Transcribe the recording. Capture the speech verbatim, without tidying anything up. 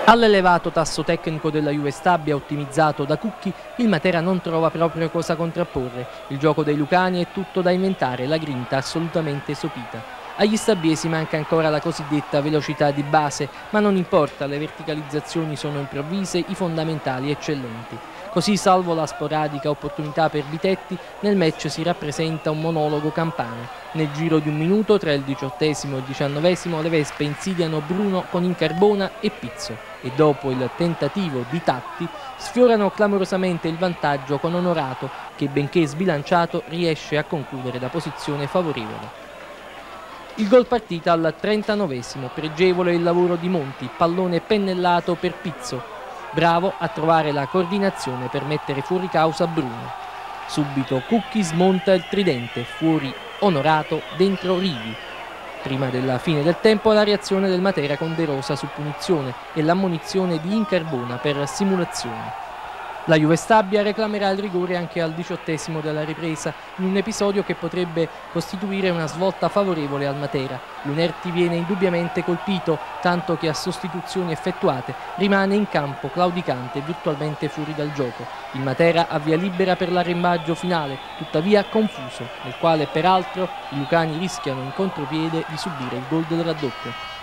All'elevato tasso tecnico della Juve Stabia, ottimizzato da Cucchi, il Matera non trova proprio cosa contrapporre. Il gioco dei lucani è tutto da inventare, la grinta assolutamente sopita. Agli stabbiesi manca ancora la cosiddetta velocità di base, ma non importa, le verticalizzazioni sono improvvise, i fondamentali eccellenti. Così, salvo la sporadica opportunità per Vitetti, nel match si rappresenta un monologo campano. Nel giro di un minuto, tra il diciottesimo e il diciannovesimo, le Vespe insidiano Bruno con Incarbona e Pizzo e dopo il tentativo di Tatti sfiorano clamorosamente il vantaggio con Onorato che, benché sbilanciato, riesce a concludere da posizione favorevole. Il gol partita al trentanovesimo, pregevole il lavoro di Monti, pallone pennellato per Pizzo, bravo a trovare la coordinazione per mettere fuori causa Bruno. Subito Cucchi smonta il tridente, fuori Onorato, dentro Rivi. Prima della fine del tempo la reazione del Matera con De Rosa su punizione e l'ammonizione di Incarbona per simulazione. La Juve Stabia reclamerà il rigore anche al diciottesimo della ripresa, in un episodio che potrebbe costituire una svolta favorevole al Matera. Lunerti viene indubbiamente colpito, tanto che a sostituzioni effettuate rimane in campo claudicante e virtualmente fuori dal gioco. Il Matera ha via libera per l'arrembaggio finale, tuttavia confuso, nel quale peraltro i lucani rischiano in contropiede di subire il gol del raddoppio.